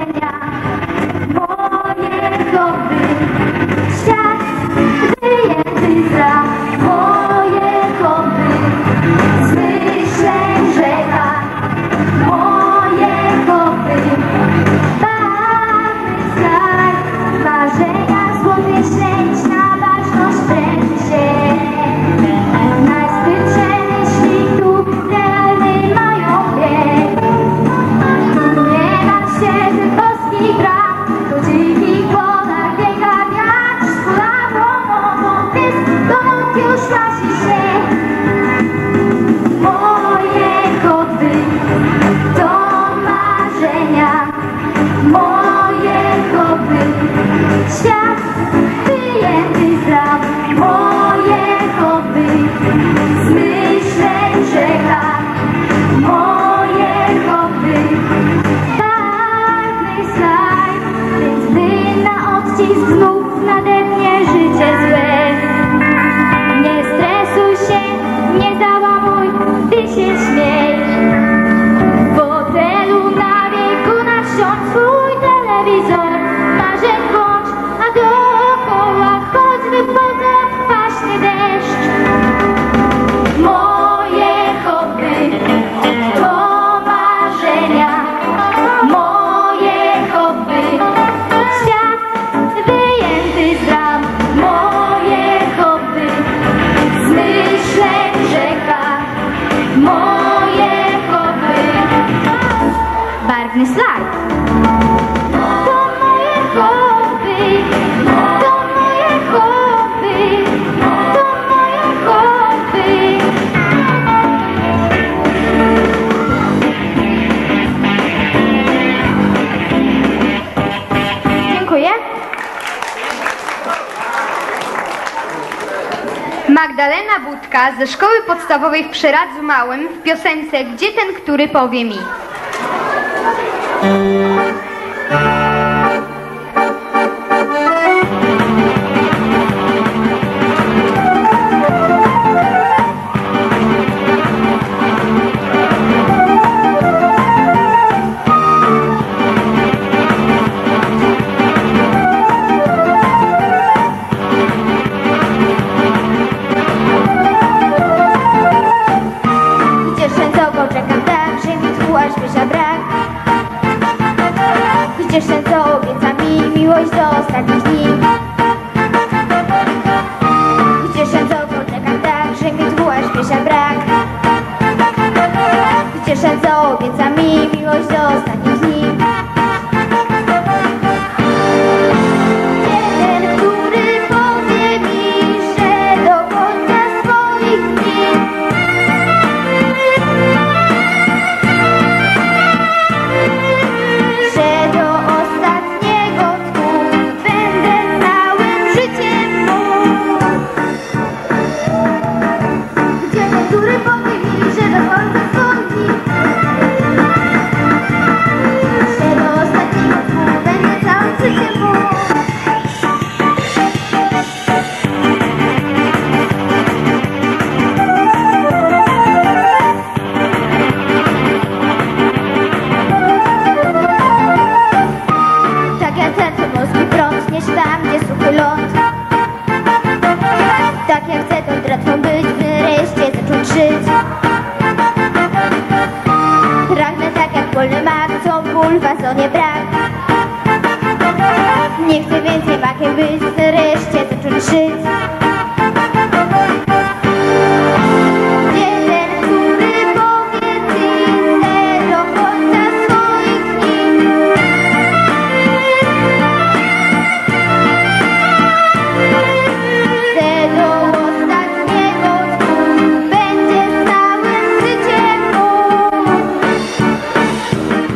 Magdalena Budka ze Szkoły Podstawowej w Przeradzu Małym w piosence Gdzie ten, który powie mi?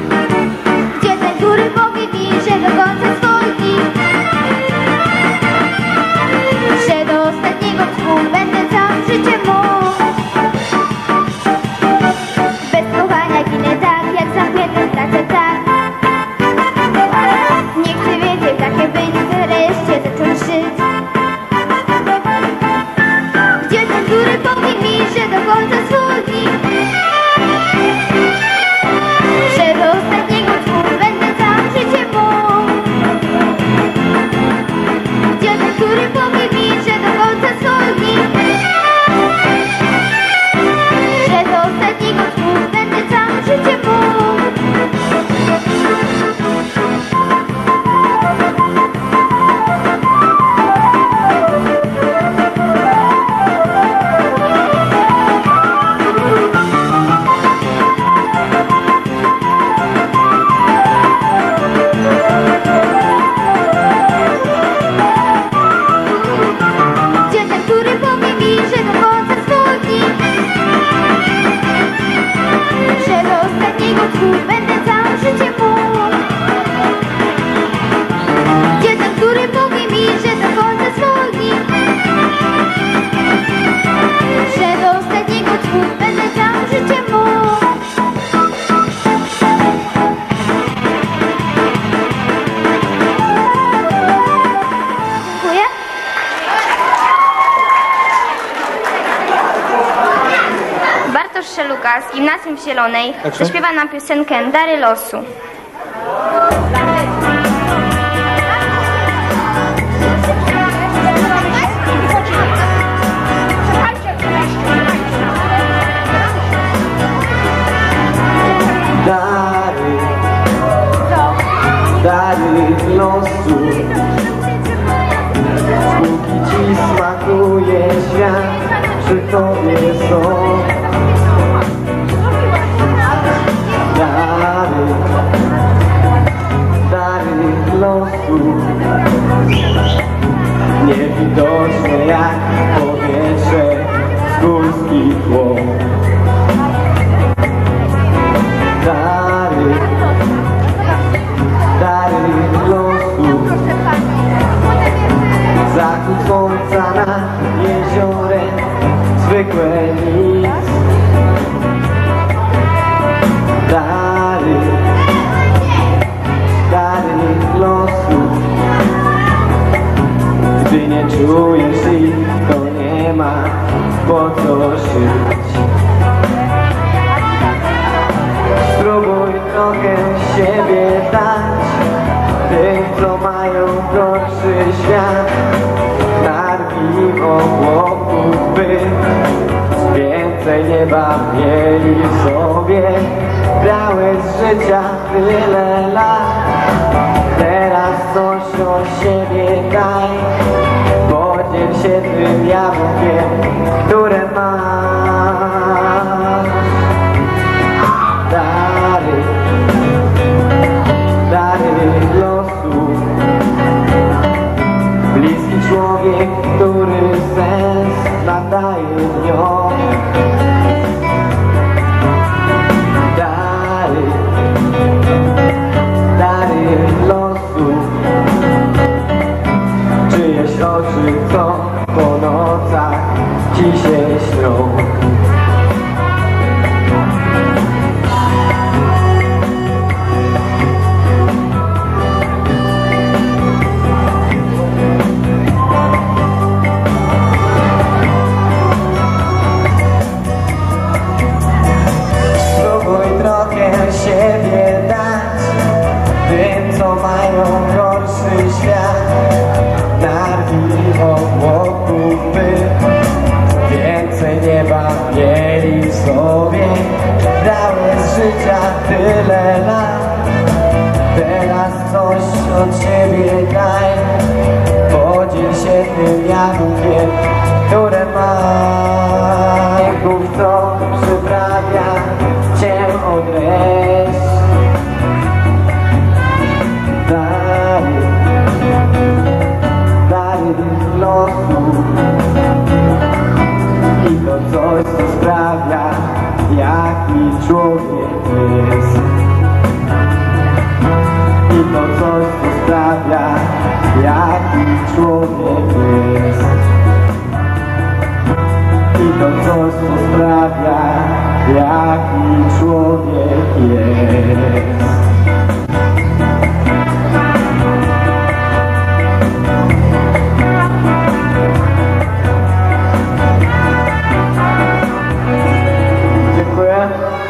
Gdzie ten, który powie mi, że do końca swoich dni Agata z Gimnazjum w Zielonej zaśpiewa nam piosenkę Dary losu. Dary losu, póki ci smakuje świat, przy tobie są. Dary losu, niewidoczne jak powietrze z górskich tło. Dary losu, zachód słońca nad jeziorem, zwykłe nic. Dary losu, gdy nie czujesz ich, to nie ma po co żyć. Spróbuj trochę siebie dać tym, co mają gorszy świat. Narwij obłoków, by więcej nieba mieli w sobie. Brałeś z życia tyle lat, teraz coś od siebie daj. Podziel się tym jabłkiem, które masz. Dary losu, bliski człowiek, który sens nadaje dniom. Dary losu, czyjeś oczy, co po nocach ci się śnią. Siebie dać tym, co mają gorszy świat. Narwij obłoków, by więcej nieba mieli w sobie. Dałeś z życia tyle lat, teraz coś od siebie daj. Podziel się tym jabłkiem, które masz. Co przyprawia cię odejść. Dary losu, i to coś, co sprawia, jaki człowiek jest. I to coś, co sprawia, jaki człowiek jest. I to coś, co sprawia, jaki człowiek jest. Dziękuję.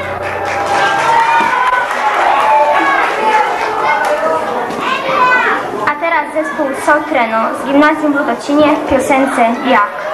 A teraz zespół Soltreno z Gimnazjum w Rudocinie w piosence Jak.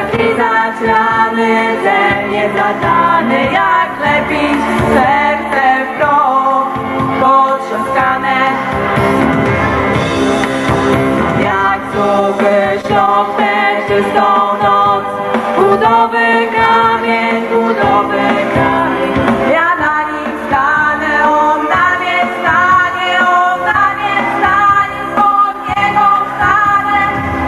zapisać rany, cel niezadany, jak lepić serce w proch potrzaskane. Jak suchy ślop tę czystą noc, budowy kamień, budowy kamień. Ja na nim stanę, on na mnie stanie, on na mnie stanie, spod niego wstanę.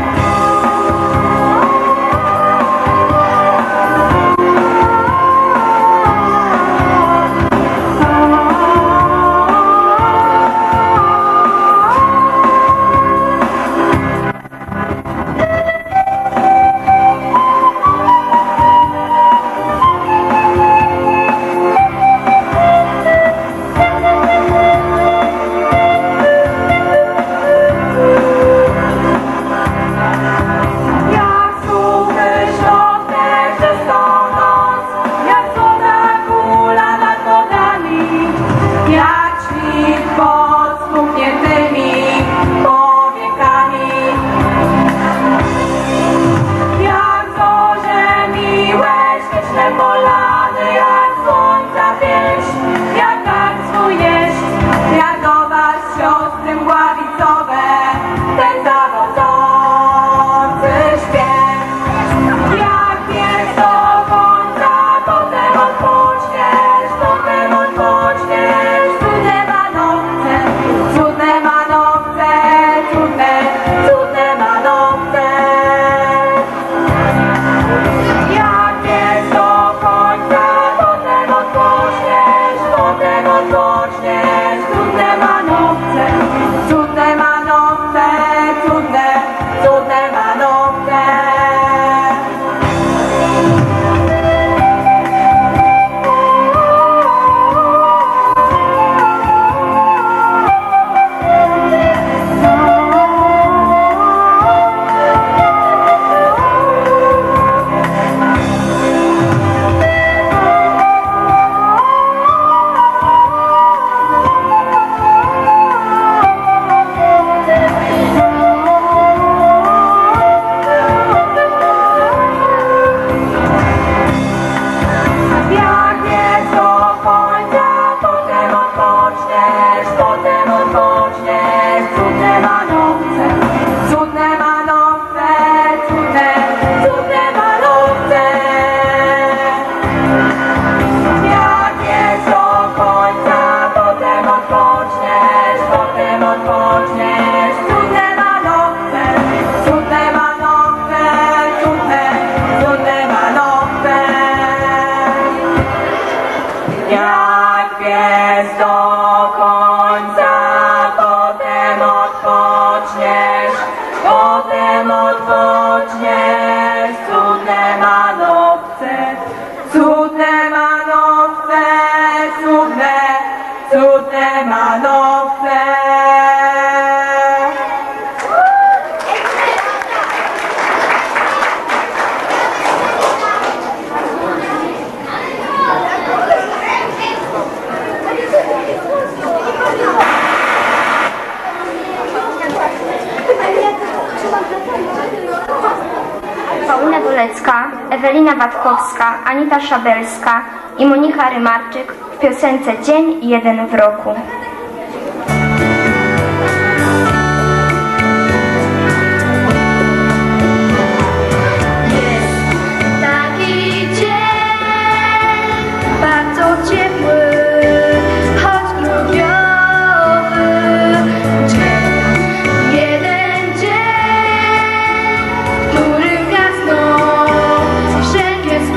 Paulina Golecka, Ewelina Watkowska, Anita Szabelska i Monika Rymarczyk w piosence Dzień jeden w roku.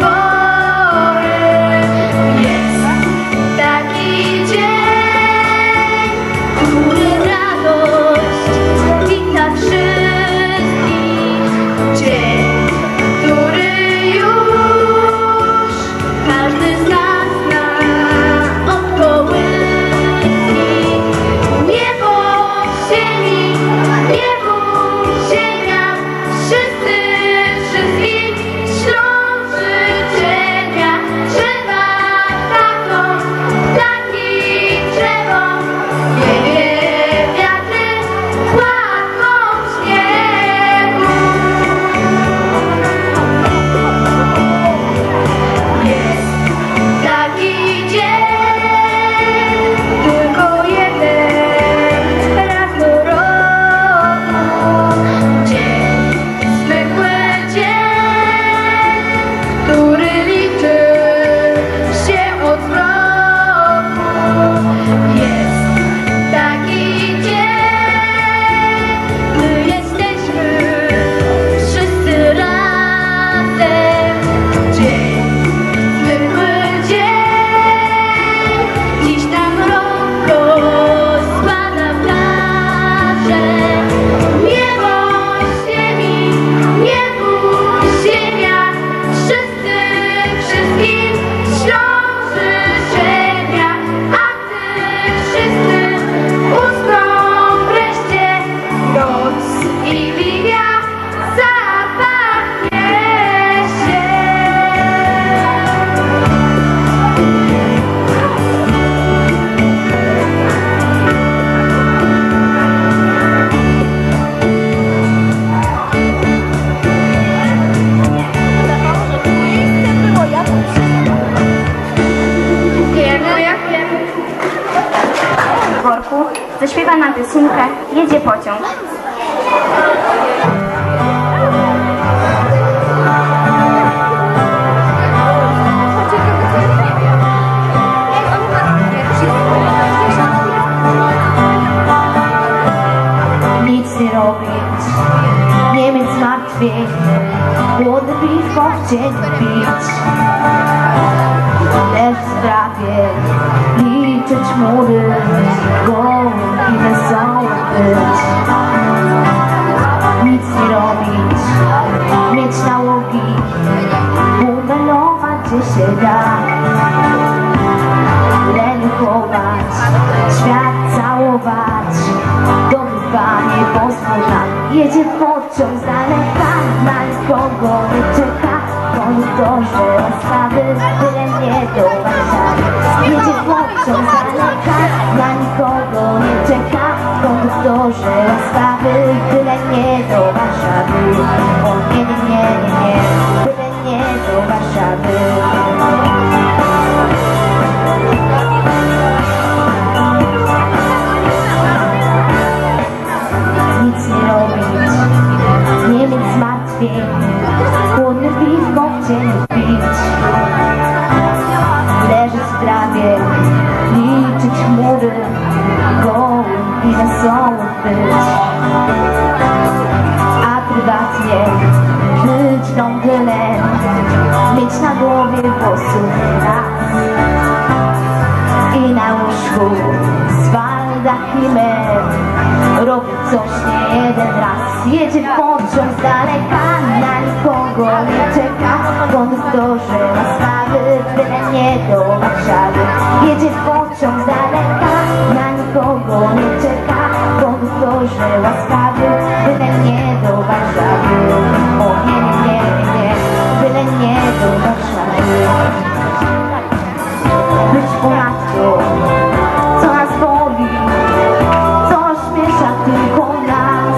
Taki dzień na piosenkę Jedzie pociąg. Nic nie robić, nie mieć zmartwień, głodny piwko w cieniu pić. Leż w trawie, liczyć chmury, goły i wesoły być. Nic nie robić, mieć nałogi, bumelować gdzie się da. Leniu chować, świat całować, dobry panie pozwól nam. Jedzie pociąg z daleka, na nikogo nie czeka. Konduktorze łaskawy, byle nie do Warszawy. Jedzie pociąg z daleka, na nikogo nie czeka. Konduktorze łaskawy, byle nie do Warszawy. O nie, nie, nie, nie, nie, byle nie do Warszawy. Nic nie robić, nie mieć zmartwień, chłodny piwko w cieniu pić. Leżeć w trawie, liczyć chmury, goły i wesoły być. A prywatnie być dągelem, mieć na głowie włosów raz. I na łóżku z baldachimem robię coś nie jeden raz. Jedzie pociąg z daleka, na nikogo nie czeka. Konduktorze łaskawy, byle nie do Warszawy. Jedzie pociąg z daleka, na nikogo nie czeka. Konduktorze łaskawy, byle nie do Warszawy. O nie, nie, nie, nie, nie, byle nie do Warszawy. Być ponadto, co nas boli, co śmiesza tylko nas.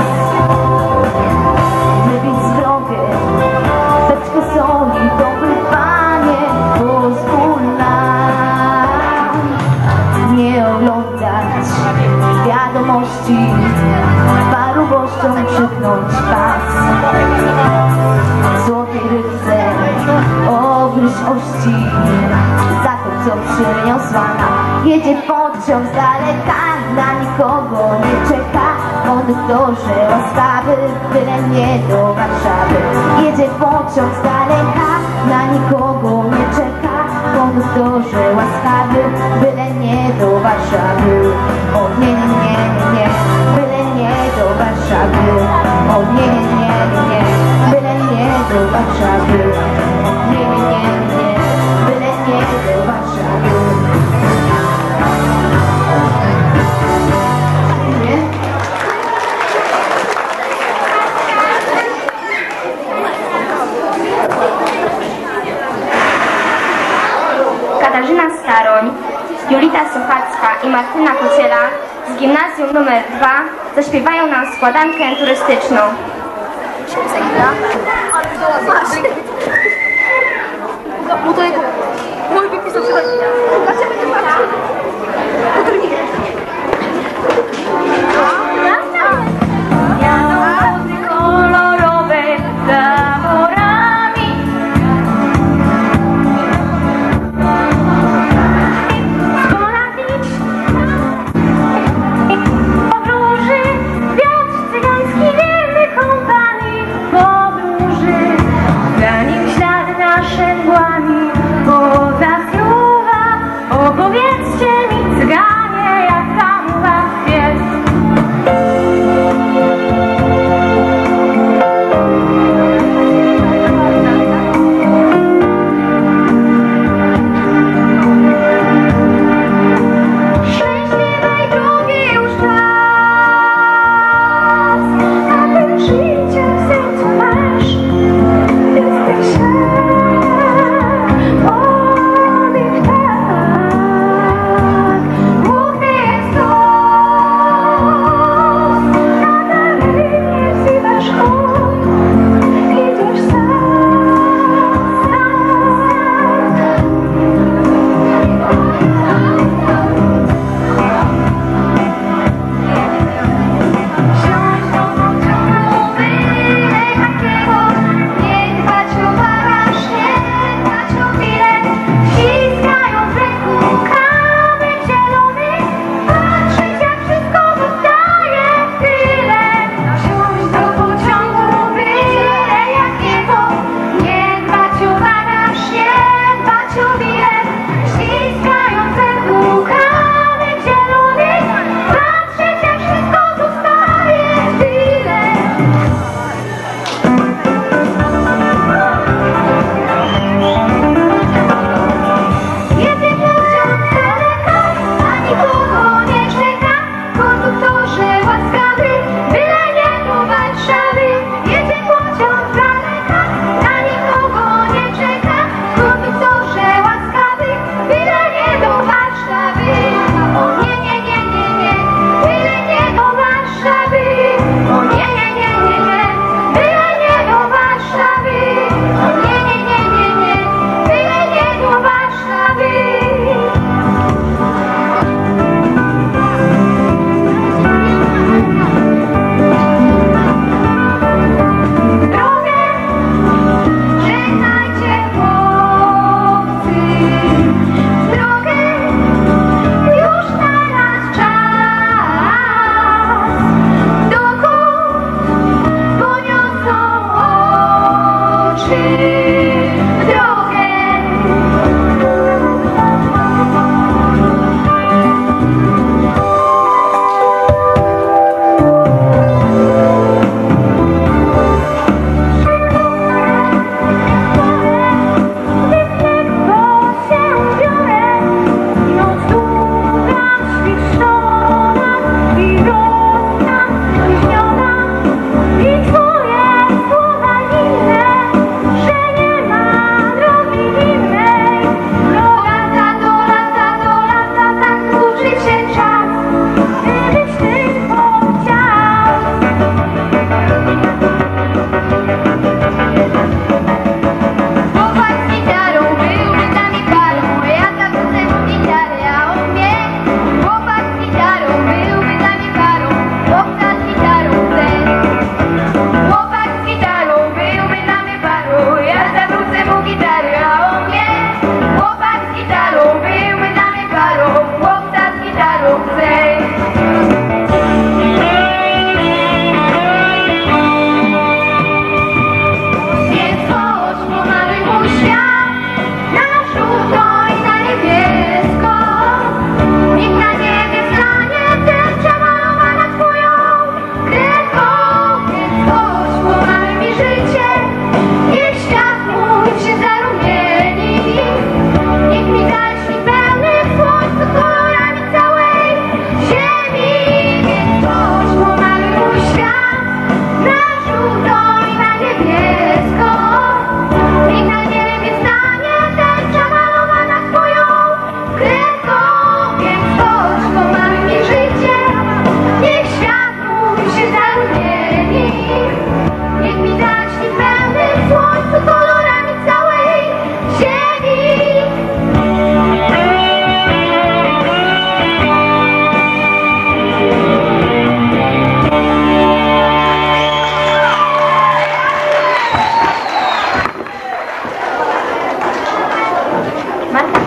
Wybić zdrowie, beczkę soli, dobry panie, pozwól nam nie oglądać wiadomości, parubością przypnąć pas. Złoty rycerz, obryś ości, za to co przyniosła nam. Jedzie pociąg z daleka, na nikogo nie czeka. Konduktorze łaskawy, byle nie do Warszawy. Jedzie pociąg z daleka, na nikogo nie czeka. Konduktorze łaskawy, byle nie do Warszawy. O nie, nie, nie, nie, nie, byle nie do Warszawy. O nie, nie, nie, nie, nie, byle nie do Warszawy. O nie, nie, nie, nie, byle nie do Warszawy. Katarzyna Staroń, Julita Sochacka i Martyna Kociela z gimnazjum nr 2 zaśpiewają nam składankę turystyczną. Jadą kolorowe taborami, podróży, wiatr cygański wierny kompanii podróży, za nim ślad.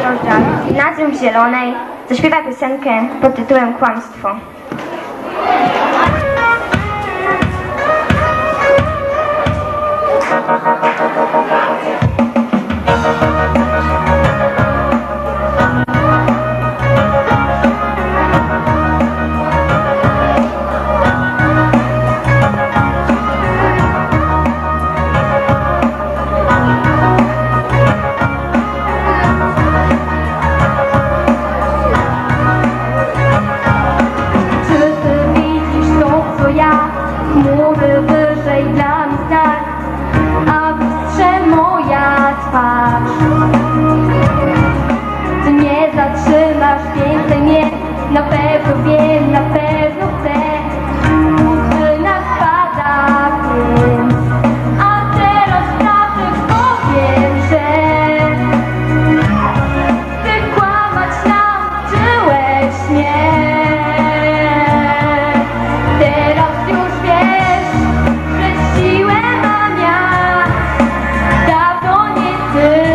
narożach gimnazjum Zielonej zaśpiewa piosenkę pod tytułem Kłamstwo. Ty nie zatrzymasz piękny mnie, na pewno wiem, na pewno chcę. Czy nas pada więc, a teraz prawdę powiem, że ty kłamać nauczyłeś mnie. Teraz już wiesz, że siłę mam ja, dawno nie ty.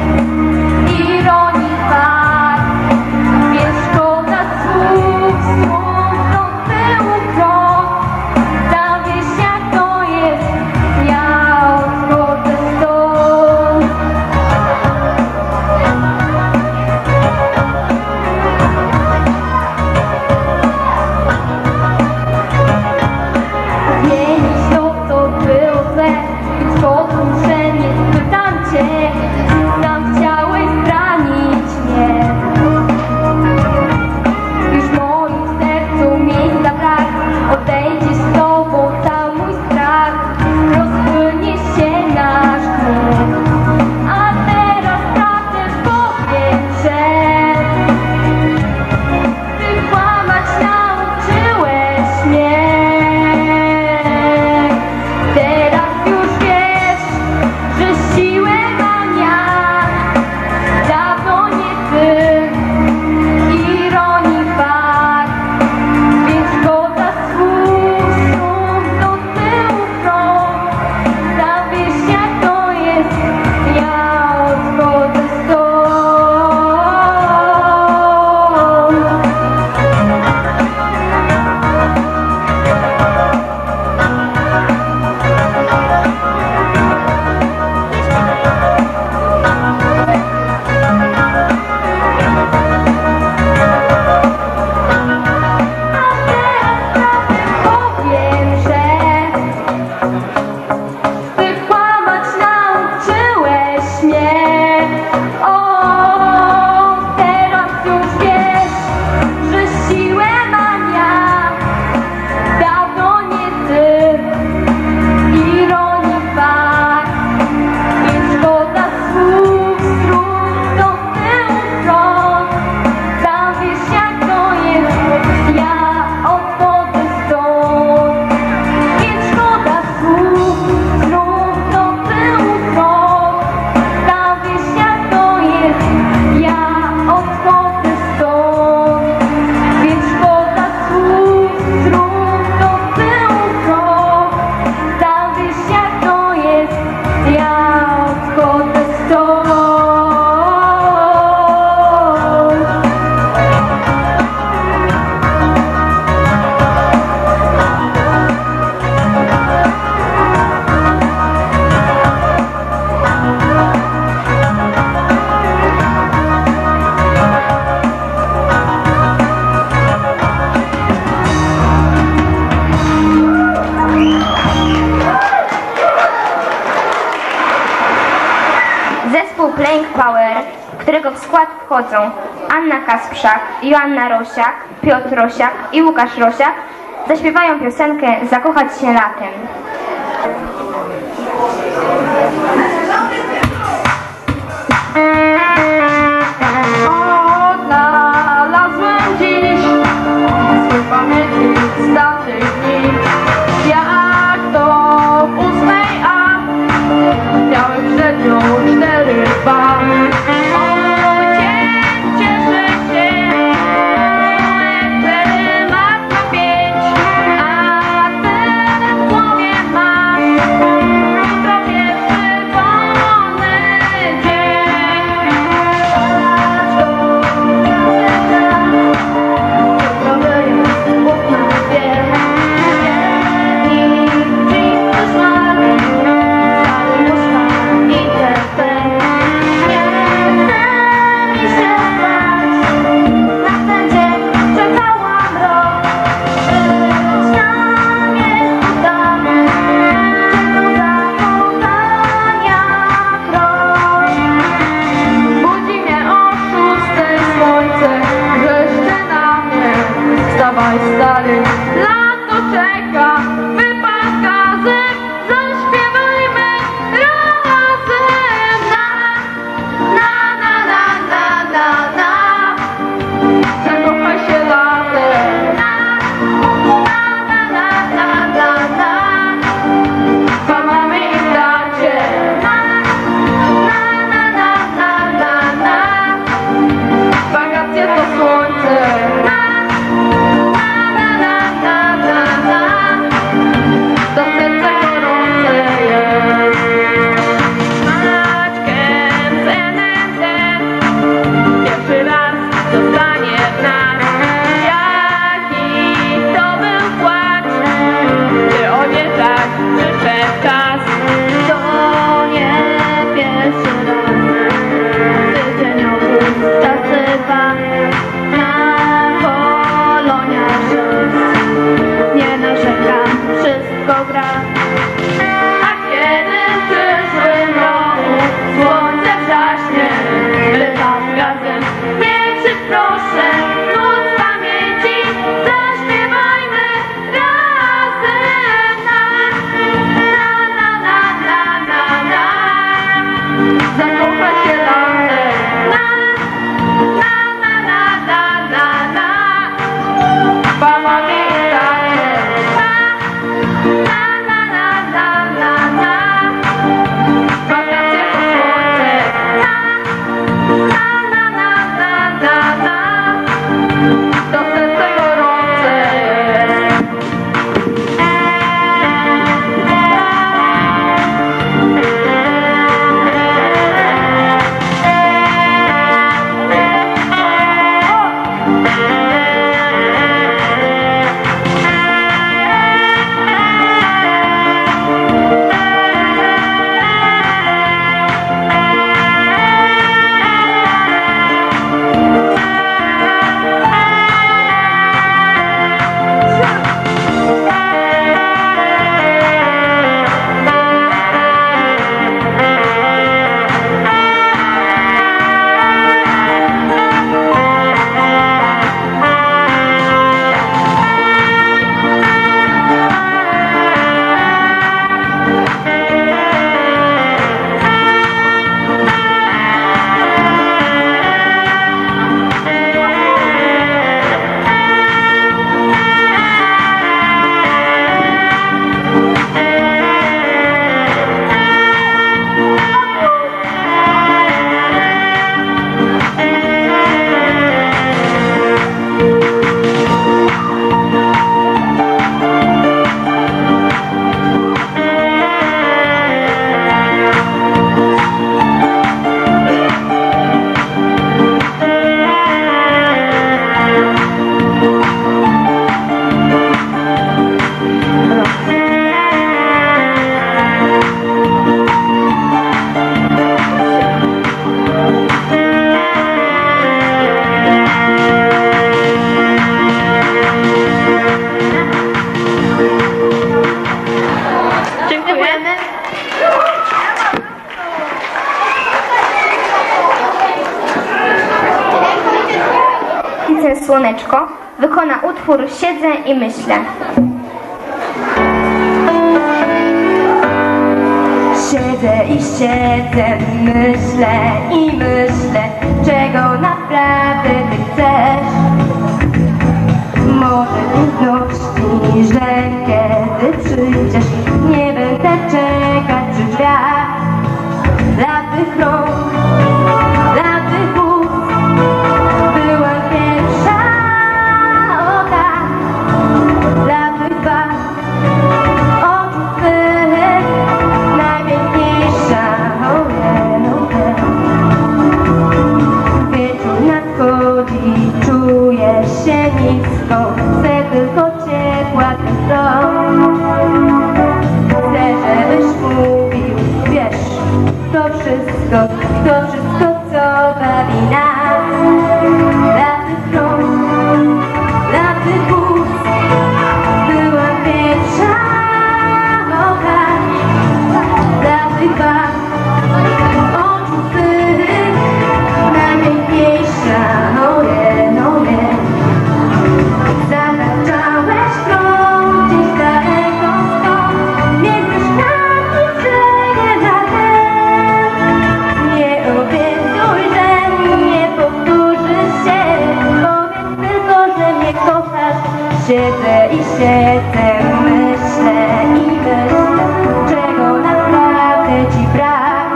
Playing Power, w którego w skład wchodzą Anna Kasprzak, Joanna Rosiak, Piotr Rosiak i Łukasz Rosiak, zaśpiewają piosenkę Zakochać się latem. Odnalazłem dziś swój pamiętnik z tamtych dni, jak to w 8A miałem przed nią 4-2. Ojciec cieszy się, wtedy ma 5, a ty w głowie masz jutro pierwszy piosenkę Słoneczko wykona utwór Siedzę i myślę. Siedzę i siedzę, myślę i myślę, czego naprawdę ty chcesz. Może piękności, że kiedy przyjdziesz, nie będę czekać przy drzwiach. Dla twych rąk, dla twych ust była pierwsza, o tak. Dla twych barw, oczu twych, najpiękniejsza, o nie, o nie. Wieczór nadchodzi, czuję się nisko, chcę tylko ciepła twych rąk. Chcę, żebyś mówił, wiesz, to wszystko, co bawi nas. Dla tych rąk, dla tych ust była pierwsza mowa. Dla tych barw, oczu twych, najpiękniejsza, o nie, o nie. Zataczałeś krąg gdzieś daleko stąd, między szklanki brzegiem na ten. Nie obiecuj, że nie powtórzy się, powiedz tylko, że mnie kochasz. Siedzę i siedzę, myślę i myślę, czego naprawdę ci brak.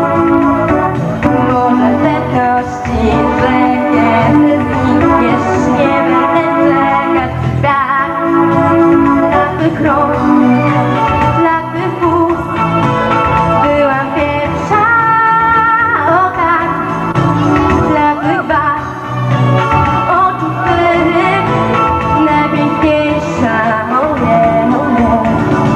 Może pewności, że kiedy znikniesz, nie będę czekać przy drzwiach. Dla twych rąk, dla twych ust byłam pierwsza, o tak. Dla twych barw, oczu twych, najpiękniejsza, o nie, o nie.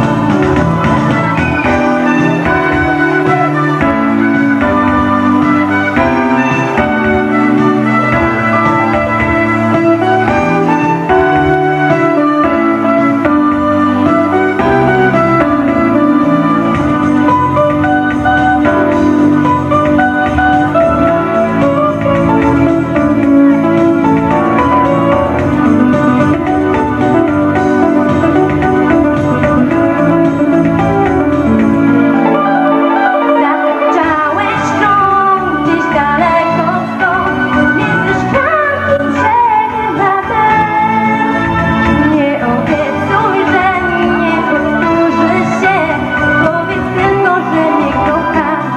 Zataczałeś krąg gdzieś daleko stąd, między szklanki brzegiem na ten. Nie obiecuj, że nie powtórzy się, powiedz tylko, że mnie kochasz.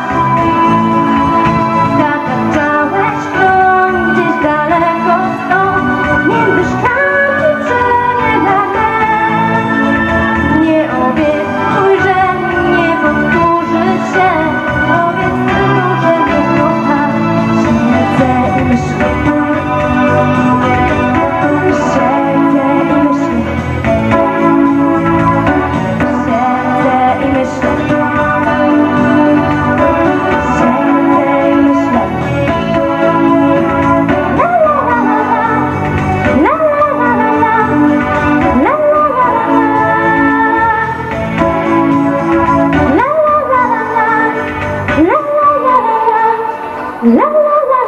Zataczałeś krąg gdzieś daleko stąd, między szklanki brzegiem na ten. Nie obiecuj, że nie powtórzy się, powiedz tylko, że mnie kochasz. Siedzę i myślę, siedzę i myślę, siedzę i myślę, siedzę i myślę. La la la la la, la la la la la la. La la la la la, la la la la, la la la la.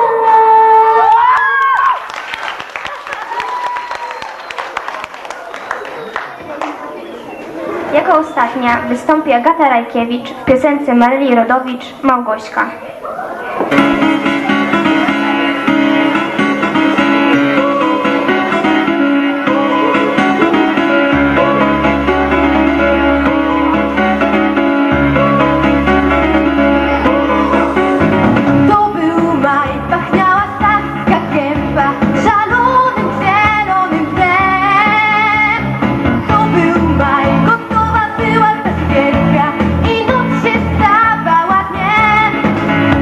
Jako ostatnia wystąpi Agata Rajkiewicz w piosence Maryi Rodowicz Małgośka. To był maj, pachniała stawka gęba szalonym zielonym dnem. To był maj, gotowa była ta świerka i noc się stawała dniem.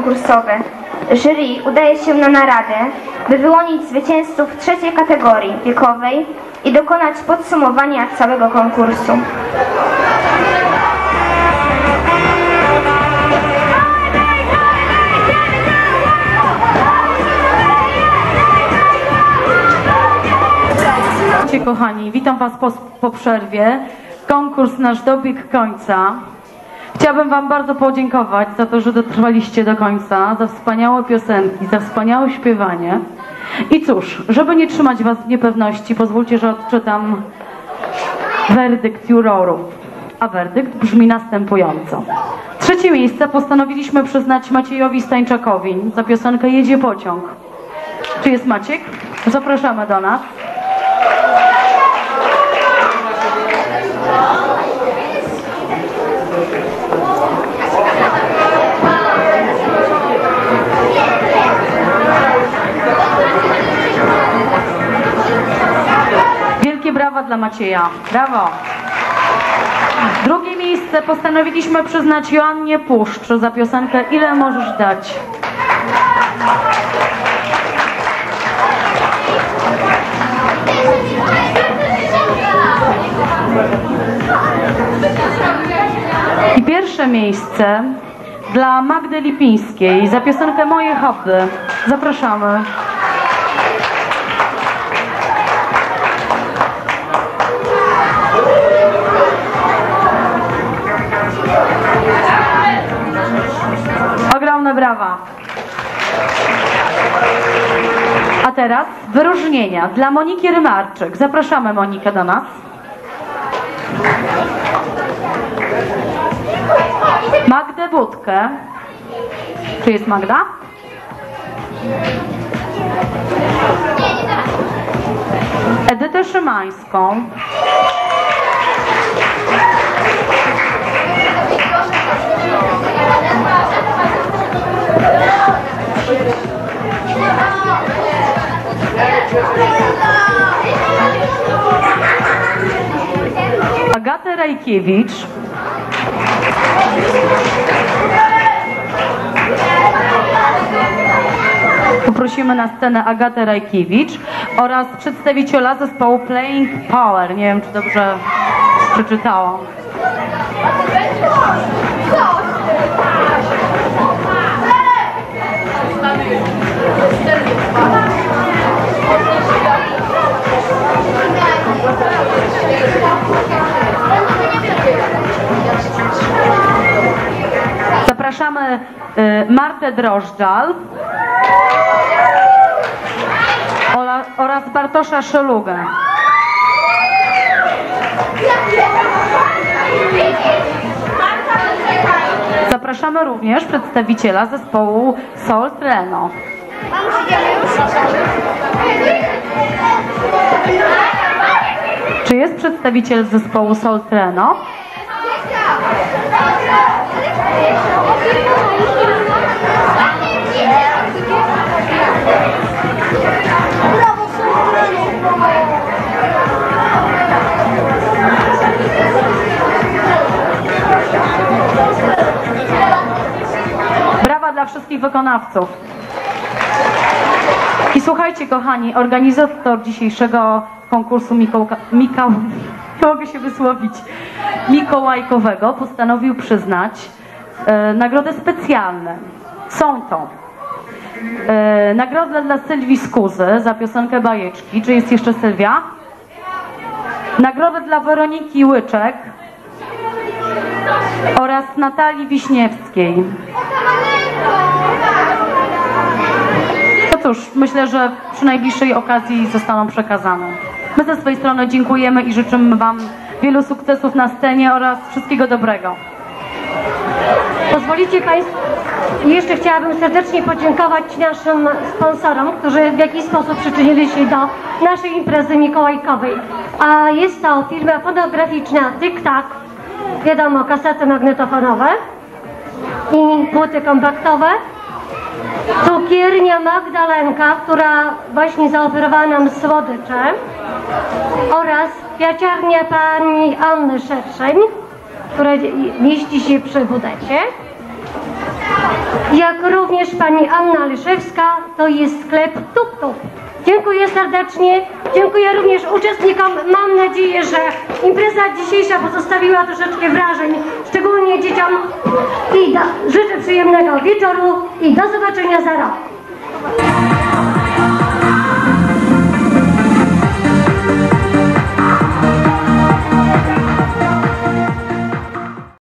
konkursowe. Jury udaje się na naradę, by wyłonić zwycięzców trzeciej kategorii wiekowej i dokonać podsumowania całego konkursu. Kochani, witam Was po przerwie. Konkurs nasz dobiegł końca. Chciałabym Wam bardzo podziękować za to, że dotrwaliście do końca, za wspaniałe piosenki, za wspaniałe śpiewanie. I cóż, żeby nie trzymać Was w niepewności, pozwólcie, że odczytam werdykt juroru. A werdykt brzmi następująco. Trzecie miejsce postanowiliśmy przyznać Maciejowi Stańczakowi za piosenkę Jedzie pociąg. Czy jest Maciek? Zapraszamy do nas. Wielkie brawa dla Macieja. Brawo. Drugie miejsce postanowiliśmy przyznać Joannie Puszcz za piosenkę Ile możesz dać. I pierwsze miejsce dla Magdy Lipińskiej za piosenkę Moje hobby. Zapraszamy. Ogromne brawa. A teraz wyróżnienia dla Moniki Rymarczyk. Zapraszamy Monikę do nas. Magdę Budkę. Czy jest Magda? Edytę Szymańską. Agatę Rajkiewicz. Poprosimy na scenę Agatę Rajkiewicz oraz przedstawiciela zespołu Playing Power. Nie wiem, czy dobrze przeczytałam. Zapraszamy Martę Drożdżal oraz Bartosza Szelugę. Zapraszamy również przedstawiciela zespołu Sol Treno. Czy jest przedstawiciel zespołu Sol Treno? Brawa dla wszystkich wykonawców. I słuchajcie, kochani, organizator dzisiejszego konkursu mikołajkowego postanowił przyznać nagrodę specjalną. Są to nagroda dla Sylwii Skuzy za piosenkę Bajeczki. Czy jest jeszcze Sylwia? Nagroda dla Weroniki Łyczek oraz Natalii Wiśniewskiej. No cóż, myślę, że przy najbliższej okazji zostaną przekazane. My ze swojej strony dziękujemy i życzymy Wam wielu sukcesów na scenie oraz wszystkiego dobrego. Pozwolicie Państwo, jeszcze chciałabym serdecznie podziękować naszym sponsorom, którzy w jakiś sposób przyczynili się do naszej imprezy mikołajkowej. A jest to firma fonograficzna Tik-Tak, wiadomo, kasety magnetofonowe i płyty kompaktowe. Cukiernia Magdalenka, która właśnie zaoferowała nam słodycze, oraz kwiaciarnia pani Anny Szerszeń, która mieści się przy Budecie. jak również pani Anna Lyszewska, to jest sklep Tup Tup. Dziękuję serdecznie, dziękuję również uczestnikom. Mam nadzieję, że impreza dzisiejsza pozostawiła troszeczkę wrażeń, szczególnie dzieciom. I życzę przyjemnego wieczoru i do zobaczenia za rok.